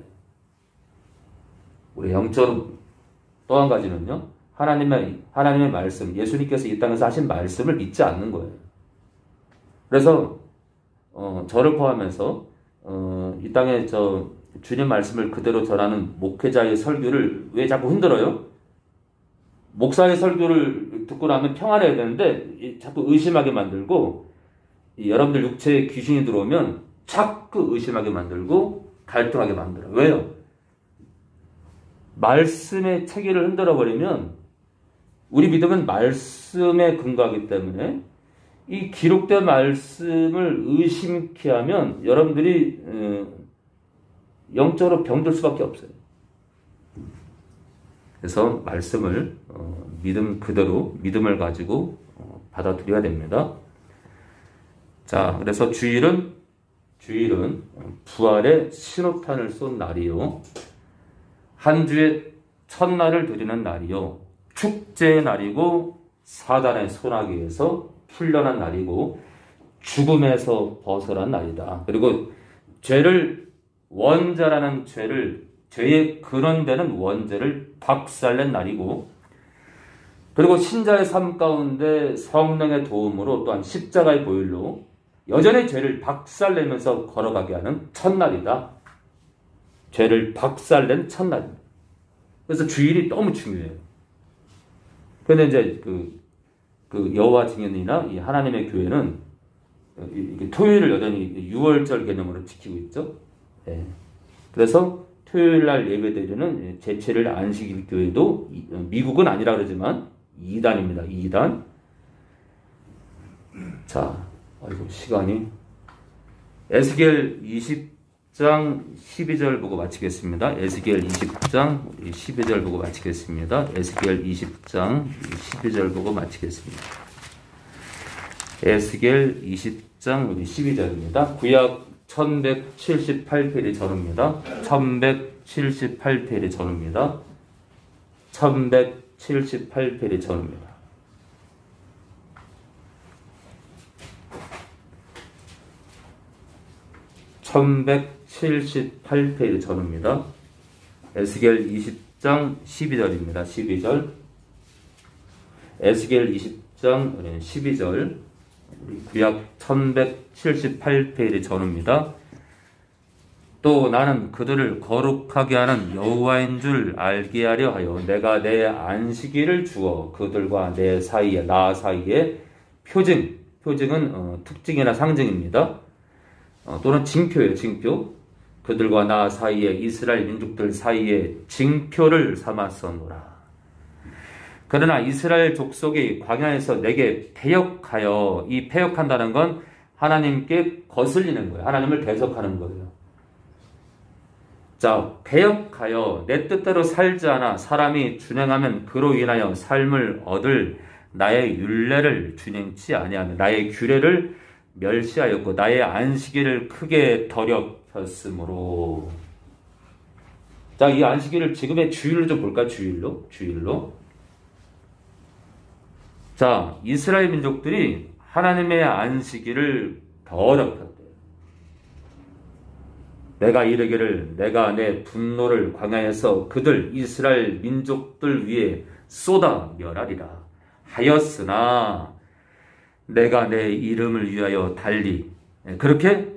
A: 우리 영적으로 또 한 가지는요, 하나님의, 하나님의 말씀, 예수님께서 이 땅에서 하신 말씀을 믿지 않는 거예요. 그래서, 어, 저를 포함해서, 어, 이 땅에 저, 주님 말씀을 그대로 전하는 목회자의 설교를 왜 자꾸 흔들어요? 목사의 설교를 듣고 나면 평안해야 되는데, 자꾸 의심하게 만들고, 여러분들 육체에 귀신이 들어오면 자꾸 의심하게 만들고, 갈등하게 만들어요. 왜요? 말씀의 체계를 흔들어버리면 우리 믿음은 말씀에 근거하기 때문에 이 기록된 말씀을 의심케 하면 여러분들이 영적으로 병들 수밖에 없어요. 그래서 말씀을 믿음 그대로 믿음을 가지고 받아들여야 됩니다. 자, 그래서 주일은 주일은 부활의 신호탄을 쏜 날이요, 한 주의 첫날을 드리는 날이요, 축제의 날이고, 사단의 소나기에서 풀려난 날이고, 죽음에서 벗어난 날이다. 그리고 죄를, 원죄라는 죄를, 죄의 근원되는 원죄를 박살낸 날이고, 그리고 신자의 삶 가운데 성령의 도움으로 또한 십자가의 보혈로 여전히 죄를 박살내면서 걸어가게 하는 첫날이다. 죄를 박살낸 첫날입니다. 그래서 주일이 너무 중요해요. 그런데 이제 그, 그 여호와 증인이나 이 하나님의 교회는 토요일을 여전히 유월절 개념으로 지키고 있죠. 네. 그래서 토요일 날 예배드리는 제칠일 안식일 교회도 미국은 아니라 그러지만 이단입니다. 이단. 자, 아이고 시간이. 에스겔 이십 장 십이 절 보고 마치겠습니다. 에스겔 이십 장 십이 절 보고 마치겠습니다. 에스겔 이십 장 십이 절 보고 마치겠습니다. 에스겔 이십 장 십이 절입니다. 구약 천백칠십팔 페이지 전후입니다. 천백칠십팔 페이지 전후입니다. 천백칠십팔 페이지 전후입니다. 천백칠십팔 페이지 전후입니다. 에스겔 이십 장 십이 절입니다. 십이 절. 에스겔 이십 장 십이 절. 구약 천백칠십팔 페이지 전후입니다. 또 나는 그들을 거룩하게 하는 여호와인 줄 알게 하려 하여 내가 내 안식일을 주어 그들과 내 사이에, 나 사이에 표징, 표징은 어, 특징이나 상징입니다. 어, 또는 징표예요. 징표. 그들과 나 사이에, 이스라엘 민족들 사이에 징표를 삼았었노라. 그러나 이스라엘 족속이 광야에서 내게 패역하여, 이 패역한다는 건 하나님께 거슬리는 거예요. 하나님을 대적하는 거예요. 자, 패역하여 내 뜻대로 살지 않아 사람이 준행하면 그로 인하여 삶을 얻을 나의 율례를 준행치 아니하며 나의 규례를 멸시하였고 나의 안식일을 크게 더럽혔으므로. 자, 이 안식일을 지금의 주일로 좀 볼까요? 주일로? 주일로. 자, 이스라엘 민족들이 하나님의 안식일을 더럽혔대요. 내가 이르기를 내가 내 분노를 광야에서 그들 이스라엘 민족들 위에 쏟아 멸하리라 하였으나 내가 내 이름을 위하여 달리 그렇게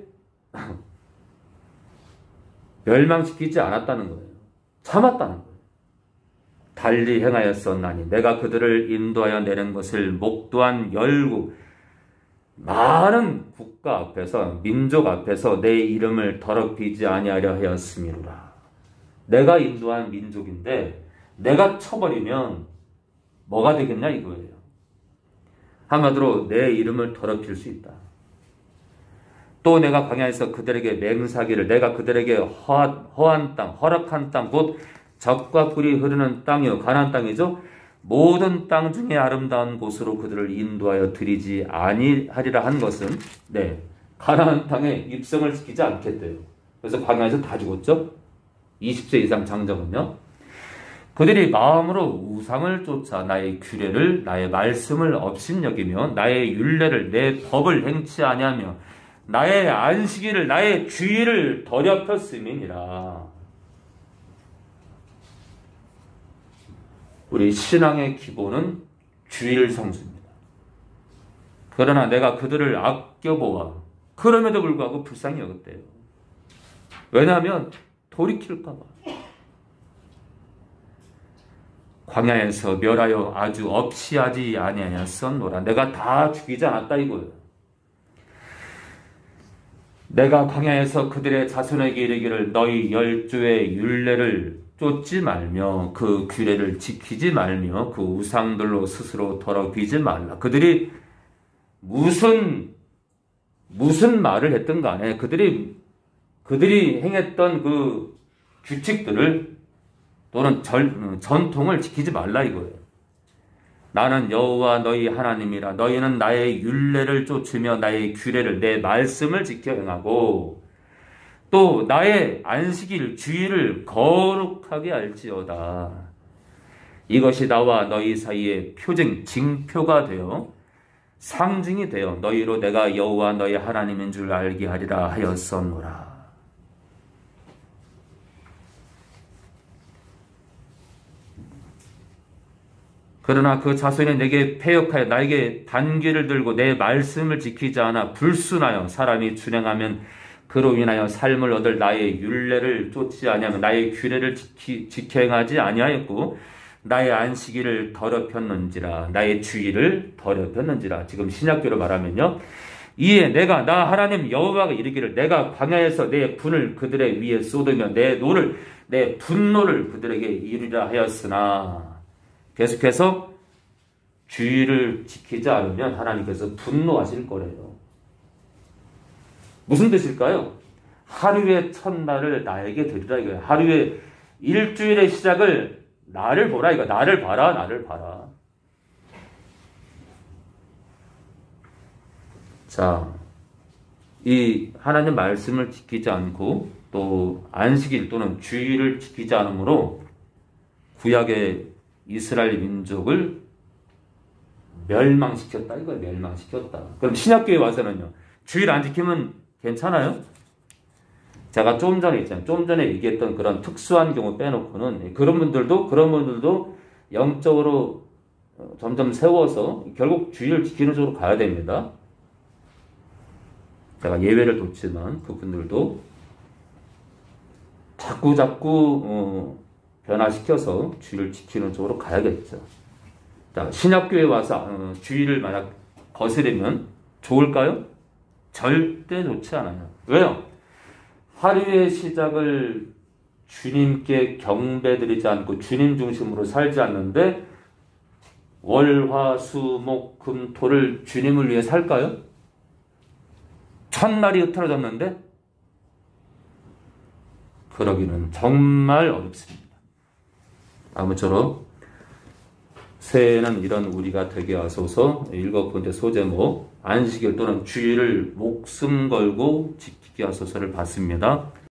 A: 멸망시키지 않았다는 거예요. 참았다는 거예요. 달리 행하였었나니 내가 그들을 인도하여 내는 것을 목도한 열국 많은 국가 앞에서 민족 앞에서 내 이름을 더럽히지 아니하려 하였음이로라. 내가 인도한 민족인데 내가 쳐버리면 뭐가 되겠냐 이거예요. 한마디로 내 이름을 더럽힐 수 있다. 또 내가 광야에서 그들에게 맹사기를 내가 그들에게 허한, 허한 땅, 허락한 땅, 곧 젖과 꿀이 흐르는 땅이요 가나안 땅이죠. 모든 땅 중에 아름다운 곳으로 그들을 인도하여 드리지 아니하리라 한 것은 네 가나안 땅에 입성을 시키지 않겠대요. 그래서 광야에서 다 죽었죠. 이십 세 이상 장정은요. 그들이 마음으로 우상을 쫓아 나의 규례를 나의 말씀을 업신여기며 나의 율례를 내 법을 행치 아니하며 나의 안식일을 나의 주일을 더럽혔음이니라. 우리 신앙의 기본은 주일 성수입니다. 그러나 내가 그들을 아껴보아 그럼에도 불구하고 불쌍히 여겼대요. 왜냐하면 돌이킬까 봐. 광야에서 멸하여 아주 없이 하지 아니하였었노라. 내가 다 죽이지 않았다 이거예요. 내가 광야에서 그들의 자손에게 이르기를 너희 열조의 율례를 쫓지 말며 그 규례를 지키지 말며 그 우상들로 스스로 더럽히지 말라. 그들이 무슨 무슨 말을 했든 간에 그들이 그들이 행했던 그 규칙들을 또는 절, 전통을 지키지 말라 이거예요. 나는 여호와 너희 하나님이라. 너희는 나의 율례를 쫓으며 나의 규례를 내 말씀을 지켜 행하고 또 나의 안식일 주일을 거룩하게 할지어다. 이것이 나와 너희 사이에 표징 징표가 되어 상징이 되어 너희로 내가 여호와 너희 하나님인 줄 알게 하리라 하였었노라. 그러나 그 자손이 내게 패역하여 나에게 단계를 들고 내 말씀을 지키지 않아 불순하여 사람이 준행하면 그로 인하여 삶을 얻을 나의 율례를 쫓지 아니하며 나의 규례를 지키, 지켜 행하지 아니하였고 나의 안식일을 더럽혔는지라. 나의 주일을 더럽혔는지라. 지금 신약교로 말하면요. 이에 내가 나 하나님 여호와가 이르기를 내가 광야에서 내 분을 그들의 위에 쏟으며 내 노를 내 분노를 그들에게 이르리라 하였으나 계속해서 주일을 지키지 않으면 하나님께서 분노하실 거래요. 무슨 뜻일까요? 하루의 첫날을 나에게 드리라 이거예요. 하루의 일주일의 시작을 나를 보라 이거. 나를 봐라, 나를 봐라. 자, 이 하나님 말씀을 지키지 않고 또 안식일 또는 주일을 지키지 않으므로 구약의 이스라엘 민족을 멸망시켰다 이거예요. 멸망시켰다. 그럼 신약교에 와서는요. 주일 안 지키면 괜찮아요? 제가 좀 전에 있잖아요. 좀 전에 얘기했던 그런 특수한 경우 빼놓고는 그런 분들도 그런 분들도 영적으로 점점 세워서 결국 주의를 지키는 쪽으로 가야 됩니다. 제가 예외를 뒀지만 그분들도 자꾸 자꾸 어, 변화시켜서 주의를 지키는 쪽으로 가야겠죠. 자, 신약교에 와서 어, 주의를 만약 거스르면 좋을까요? 절대 좋지 않아요. 왜요? 하루의 시작을 주님께 경배드리지 않고 주님 중심으로 살지 않는데 월, 화, 수, 목, 금, 토를 주님을 위해 살까요? 첫날이 흐트러졌는데 그러기는 정말 어렵습니다. 아무쪼록 새해에는 이런 우리가 되게 하소서. 일곱 번째 소제목 안식일 또는 주일을 목숨 걸고 지키게 하소서를 받습니다.